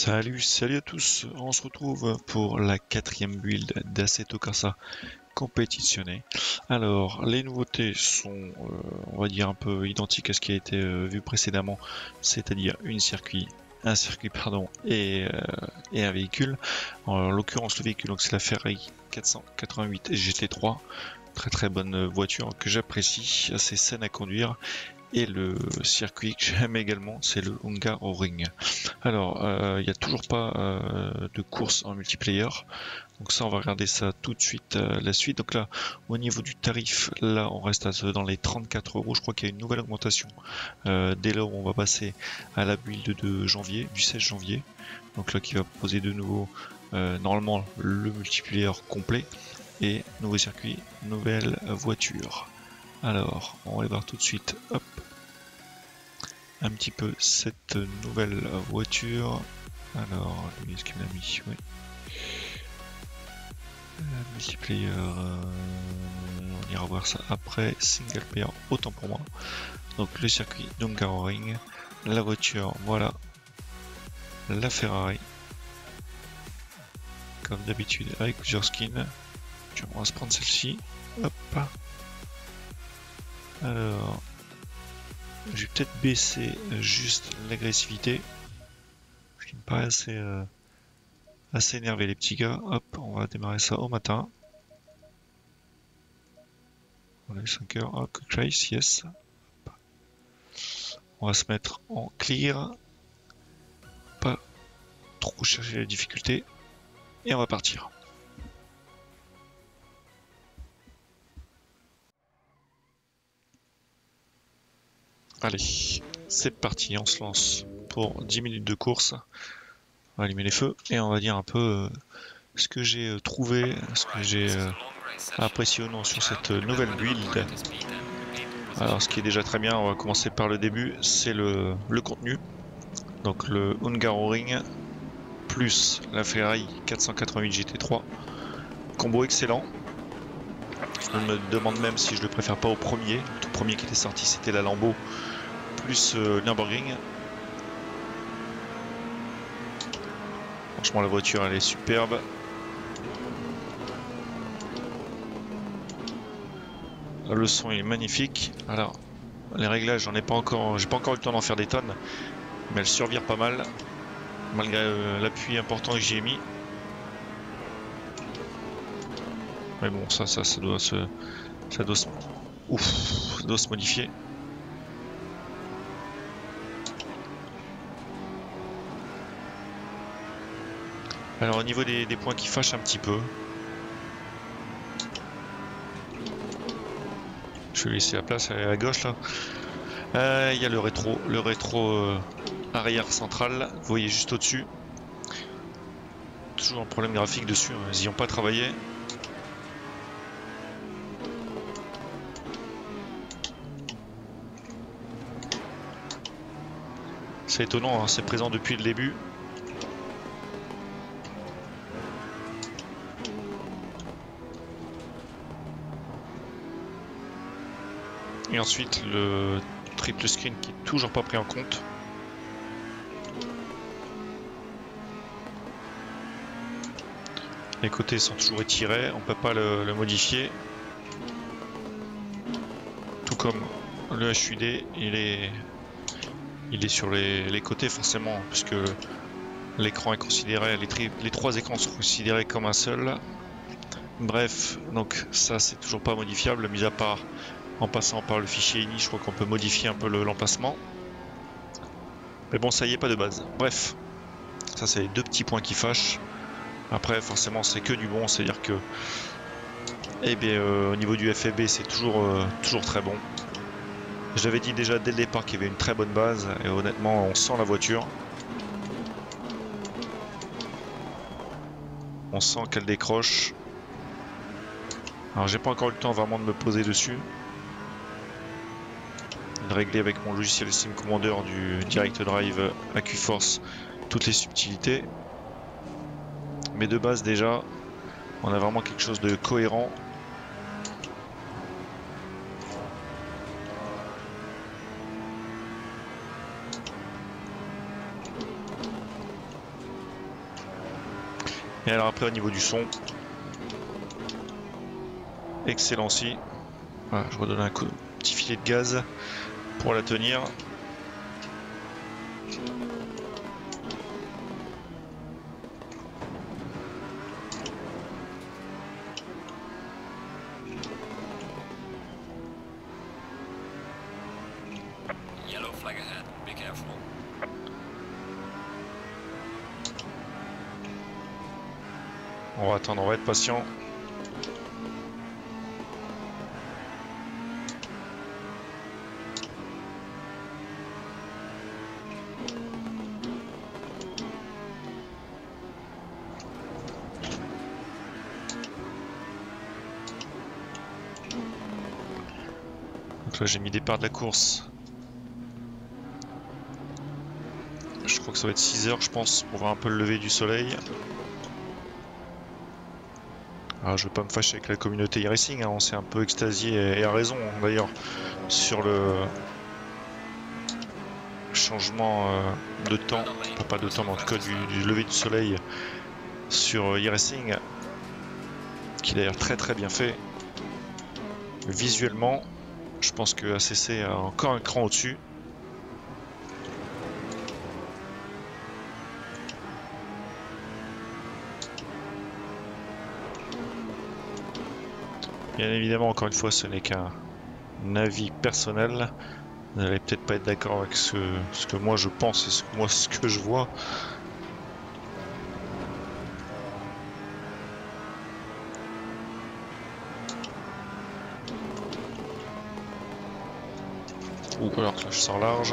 Salut à tous, on se retrouve pour la quatrième build d'Assetto Corsa Competizione. Alors, les nouveautés sont, on va dire, un peu identiques à ce qui a été vu précédemment, c'est-à-dire un circuit pardon, et un véhicule. En l'occurrence, le véhicule, donc c'est la Ferrari 488 GT3, très bonne voiture que j'apprécie, assez saine à conduire. Et le circuit que j'aime également, c'est le Hungaroring. Alors, il n'y a toujours pas de course en multiplayer. Donc ça, on va regarder ça tout de suite, la suite. Donc là, au niveau du tarif, là, on reste dans les 34 euros. Je crois qu'il y a une nouvelle augmentation dès lors où on va passer à la build de janvier, du 16 janvier. Donc là, qui va proposer de nouveau, normalement, le multiplayer complet. Et nouveau circuit, nouvelle voiture. Alors, on va aller voir tout de suite, hop, un petit peu cette nouvelle voiture. Alors, lui, est-ce qu'il m'a mis? Oui. Multiplayer, on ira voir ça après. Single player, autant pour moi. Donc, le circuit Hungaroring, la voiture, voilà, la Ferrari. Comme d'habitude, avec plusieurs skins. On va se prendre celle-ci. Hop. Alors, je vais peut-être baisser juste l'agressivité. Ce qui me paraît assez énervé les petits gars. Hop, on va démarrer ça au matin. On est 5 heures. Hop, quick race, yes. On va se mettre en clear. Pas trop chercher la difficulté. Et on va partir. Allez, c'est parti, on se lance pour 10 minutes de course. On va allumer les feux et on va dire un peu ce que j'ai trouvé, ce que j'ai apprécié ou non sur cette nouvelle build. Alors ce qui est déjà très bien, on va commencer par le début, c'est le contenu. Donc le Hungaroring plus la Ferrari 488 GT3. Combo excellent. Je me demande même si je le préfère pas au premier. Le tout premier qui était sorti, c'était la Lambo plus Nürburgring. Franchement, la voiture, elle est superbe. Le son est magnifique. Alors, les réglages, j'ai pas encore eu le temps d'en faire des tonnes, mais elle survire pas mal, malgré l'appui important que j'y ai mis. Mais bon, ça doit se modifier. Alors au niveau des points qui fâchent un petit peu, je vais laisser la place à gauche là. Il y a le rétro arrière central, vous voyez juste au-dessus. Toujours un problème graphique dessus, ils n'y ont pas travaillé. C'est étonnant, hein, c'est présent depuis le début. Et ensuite le triple screen qui est toujours pas pris en compte. Les côtés sont toujours étirés, on peut pas le modifier. Tout comme le HUD, il est sur les côtés forcément, puisque l'écran est considéré, les trois écrans sont considérés comme un seul. Bref, donc ça c'est toujours pas modifiable, mis à part en passant par le fichier ini, je crois qu'on peut modifier un peu l'emplacement. Mais bon, ça y est, pas de base. Bref, ça c'est les deux petits points qui fâchent. Après, forcément, c'est que du bon, c'est-à-dire que, au niveau du FFB, c'est toujours très bon. J'avais dit déjà dès le départ qu'il y avait une très bonne base, et honnêtement, on sent la voiture. On sent qu'elle décroche. Alors, j'ai pas encore eu le temps vraiment de me poser dessus. De régler avec mon logiciel Sim Commander du Direct Drive AccuForce toutes les subtilités. Mais de base déjà, on a vraiment quelque chose de cohérent. Et alors après au niveau du son, excellent aussi. Voilà, je redonne un petit filet de gaz pour la tenir. On va attendre, on va être patient. Donc là j'ai mis départ de la course. Je crois que ça va être 6 heures je pense pour voir un peu le lever du soleil. Alors, je ne vais pas me fâcher avec la communauté e-racing, hein, on s'est un peu extasié et a raison d'ailleurs sur le changement de temps, pas de temps mais en tout cas du lever du soleil sur e-racing, qui est d'ailleurs très bien fait. Visuellement, je pense que ACC a encore un cran au-dessus. Bien évidemment, encore une fois, ce n'est qu'un avis personnel. Vous n'allez peut-être pas être d'accord avec ce que moi je pense et ce que je vois. Ou alors que là je sors large.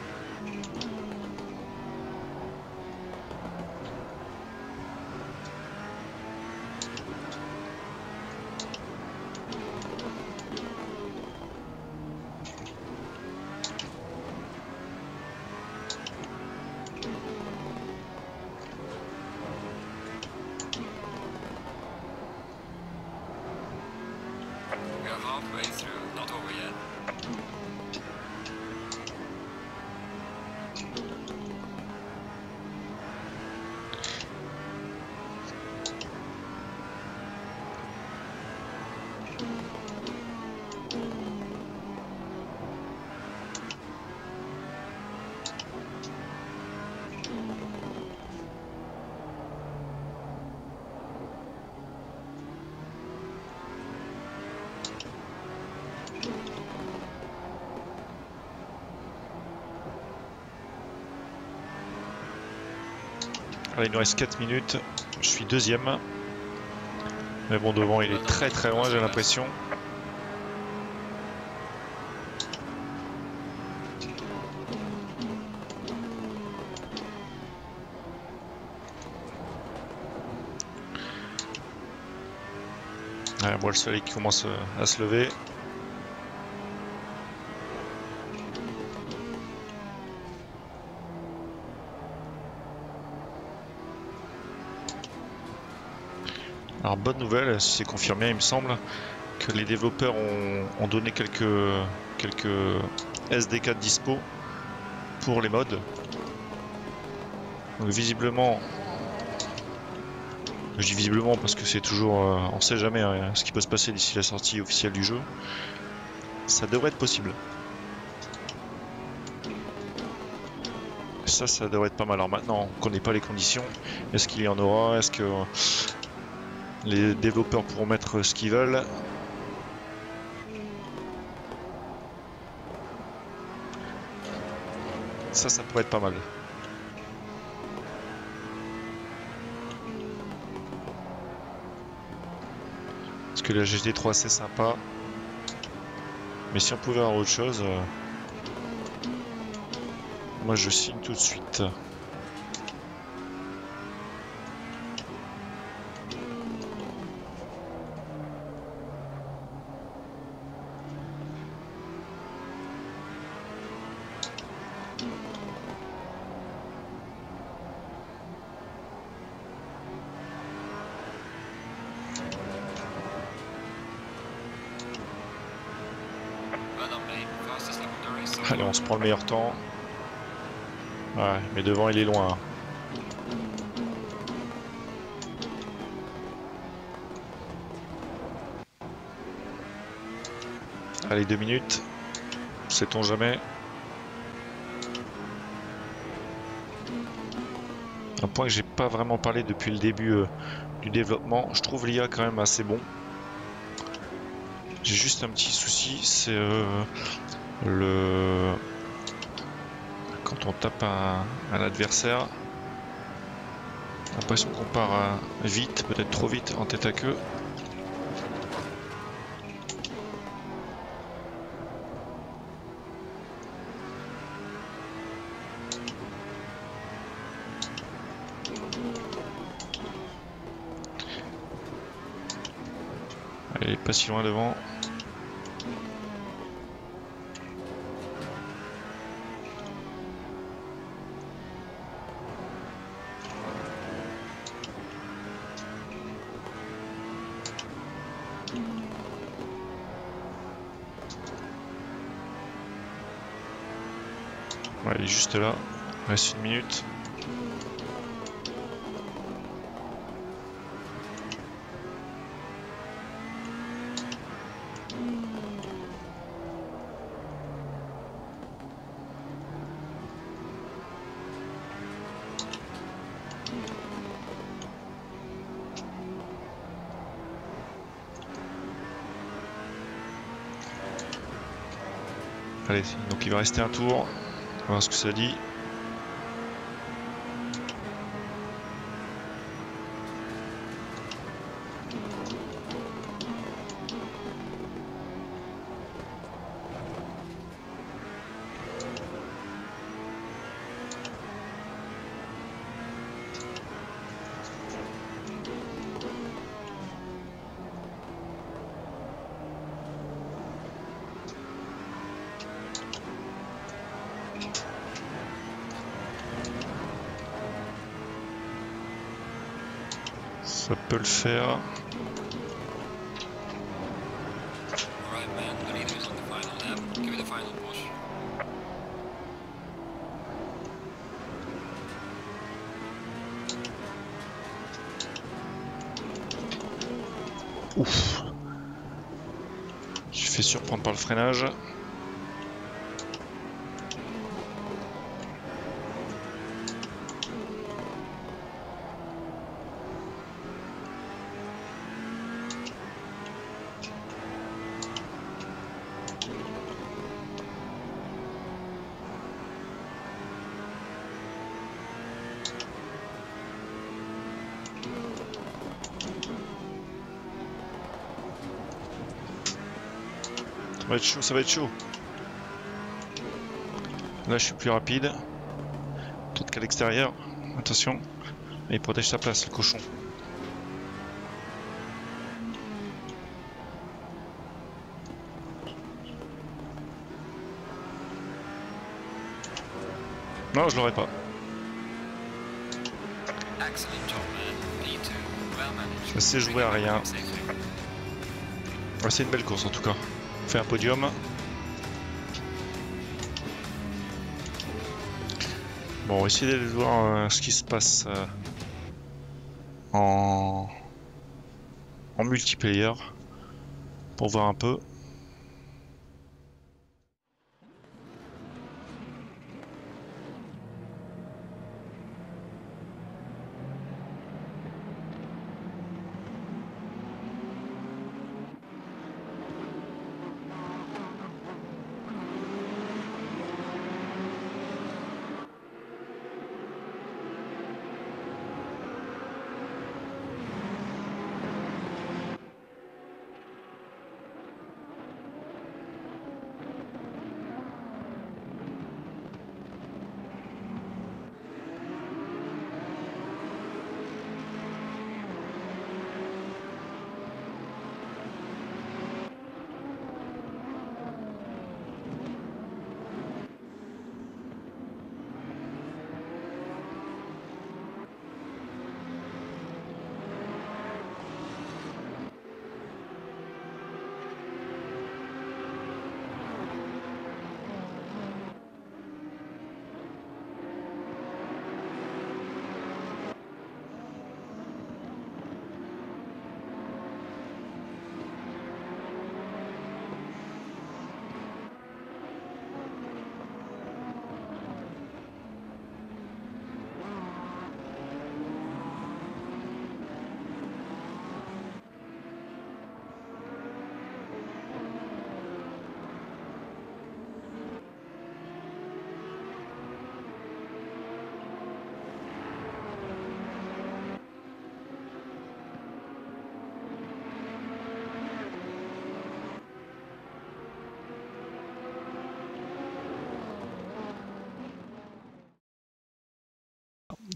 Allez, il nous reste 4 minutes, je suis deuxième. Mais bon, devant il est très loin, j'ai l'impression. Ouais, moi le soleil qui commence à se lever. Alors bonne nouvelle, c'est confirmé il me semble, que les développeurs ont donné quelques SDK de dispo pour les mods. Donc visiblement, je dis visiblement parce que c'est toujours, on sait jamais hein, ce qui peut se passer d'ici la sortie officielle du jeu. Ça devrait être possible. Ça devrait être pas mal. Alors maintenant, on connaît pas les conditions. Est-ce qu'il y en aura? Est-ce que les développeurs pourront mettre ce qu'ils veulent? Ça pourrait être pas mal. Parce que la GT3 c'est sympa. Mais si on pouvait avoir autre chose, moi je signe tout de suite. Allez, on se prend le meilleur temps. Ouais, mais devant il est loin. Allez, 2 minutes. Sait-on jamais. Un point que j'ai pas vraiment parlé depuis le début du développement. Je trouve l'IA quand même assez bon. J'ai juste un petit souci, c'est le quand on tape un adversaire, l'impression qu'on part vite, peut-être trop vite en tête à queue. Elle est pas si loin devant. Ouais, elle est juste là. Il reste 1 minute. Allez, donc il va rester un tour. On va voir ce que ça dit. Ça peut le faire. Ouf. Je suis fait surprendre par le freinage. Ça va être chaud, ça va être chaud. Là, je suis plus rapide. Peut-être qu'à l'extérieur. Attention. Il protège sa place, le cochon. Non, je l'aurais pas. Ça s'est joué à rien. Ouais, c'est une belle course en tout cas. On fait un podium. Bon, on va essayer d'aller voir ce qui se passe en multiplayer pour voir un peu.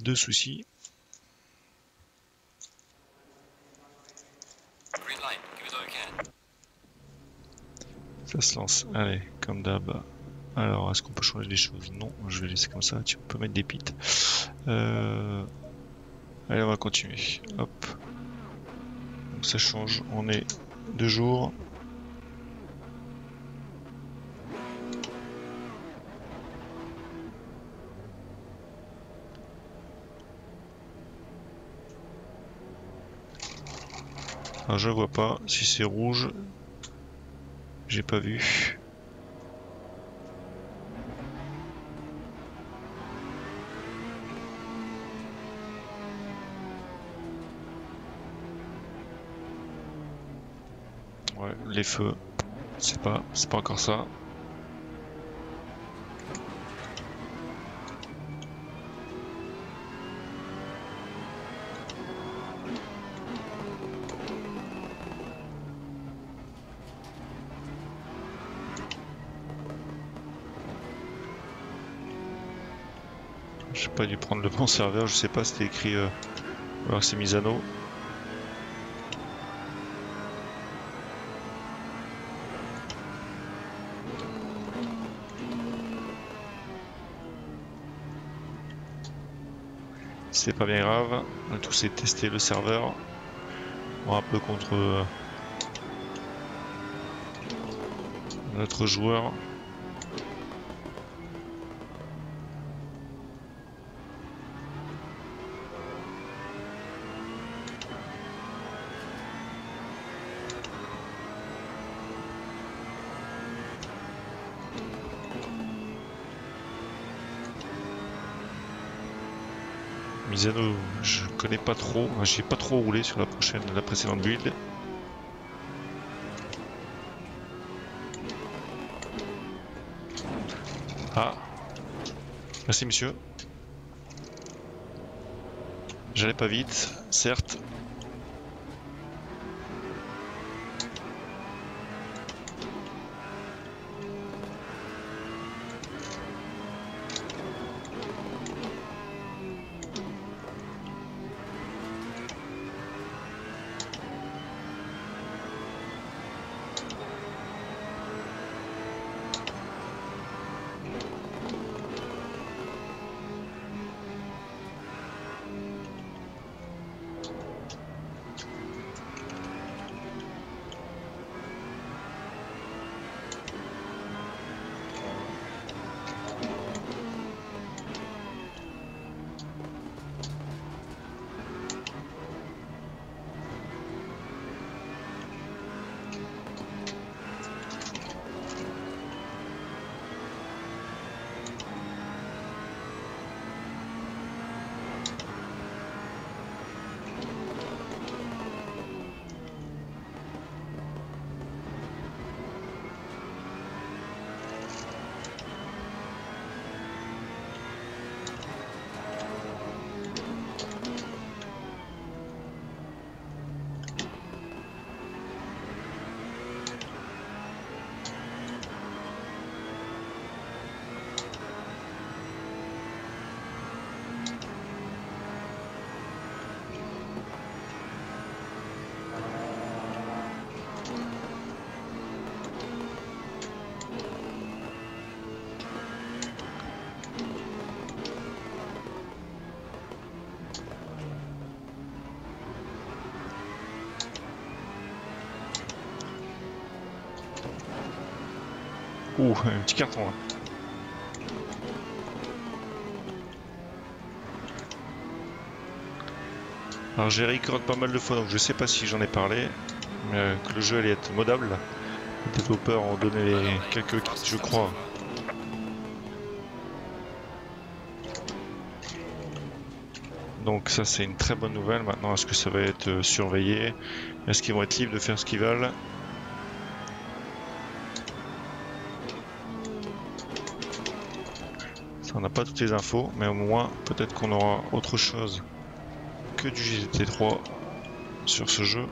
de soucis. Ça se lance, allez, comme d'hab. Alors, est-ce qu'on peut changer des choses? Non, je vais laisser comme ça. Tu peux mettre des pits. Allez, on va continuer. Hop. Donc ça change. On est 2 jours. Alors, je vois pas. Si c'est rouge, j'ai pas vu. Ouais, les feux, c'est pas encore ça. J'ai pas dû prendre le bon serveur, je sais pas, c'était écrit alors c'est Misano. C'est pas bien grave, on a tous testé le serveur. On un peu contre notre joueur. Misano, je connais pas trop, j'ai pas trop roulé sur la précédente build. Ah, merci monsieur. J'allais pas vite, certes. Ouh, un petit carton là. Alors j'ai record pas mal de fois, donc je sais pas si j'en ai parlé, mais que le jeu allait être modable. Les développeurs ont donné quelques kits, je crois. Donc ça c'est une très bonne nouvelle. Maintenant, est-ce que ça va être surveillé? Est-ce qu'ils vont être libres de faire ce qu'ils veulent? Ça, on n'a pas toutes les infos, mais au moins peut-être qu'on aura autre chose que du GT3 sur ce jeu.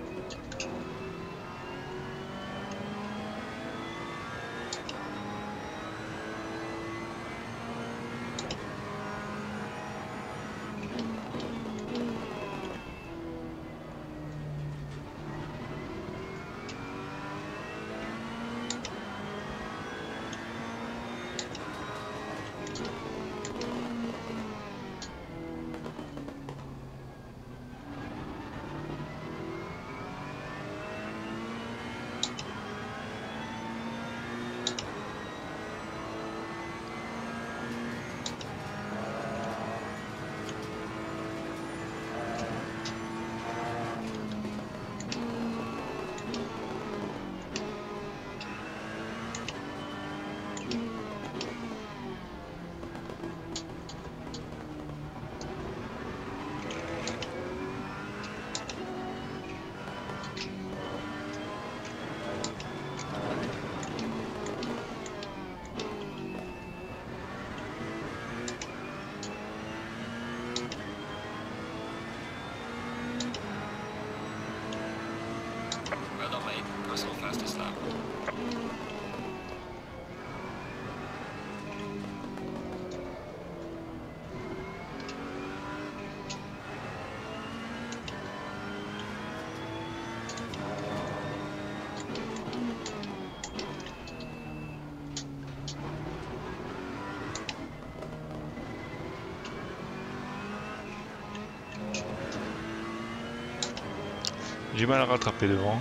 du mal à rattraper devant.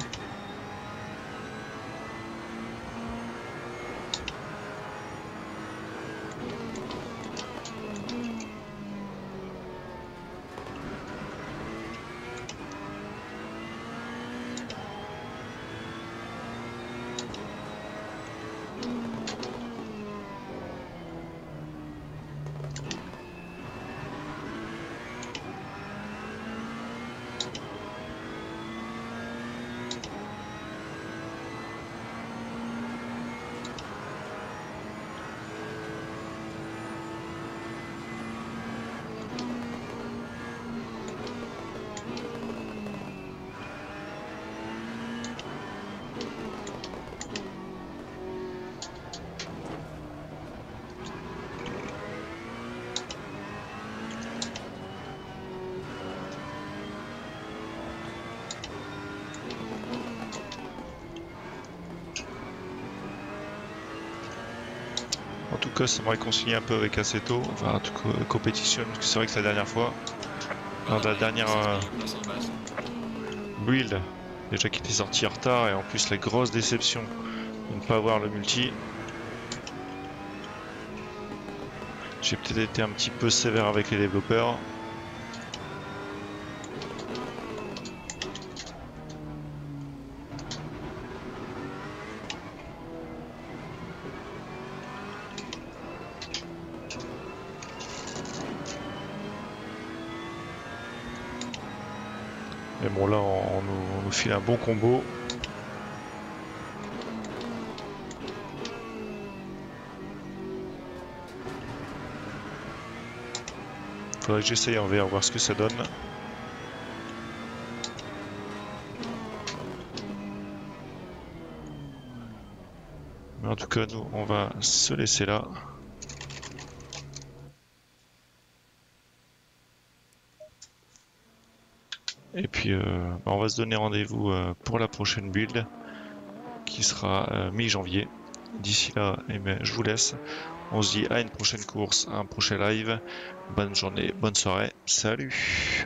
En tout cas, ça me réconcilie un peu avec Assetto, enfin en tout cas compétition, parce que c'est vrai que la dernière fois, lors de la dernière build, déjà qui était sorti en retard, et en plus la grosse déception de ne pas avoir le multi. J'ai peut-être été un petit peu sévère avec les développeurs. Mais bon, là, on nous file un bon combo. Faudrait que j'essaye en VR, voir ce que ça donne. Mais en tout cas, nous, on va se laisser là. Et puis, on va se donner rendez-vous pour la prochaine build, qui sera mi-janvier. D'ici là, eh bien, je vous laisse. On se dit à une prochaine course, à un prochain live. Bonne journée, bonne soirée. Salut!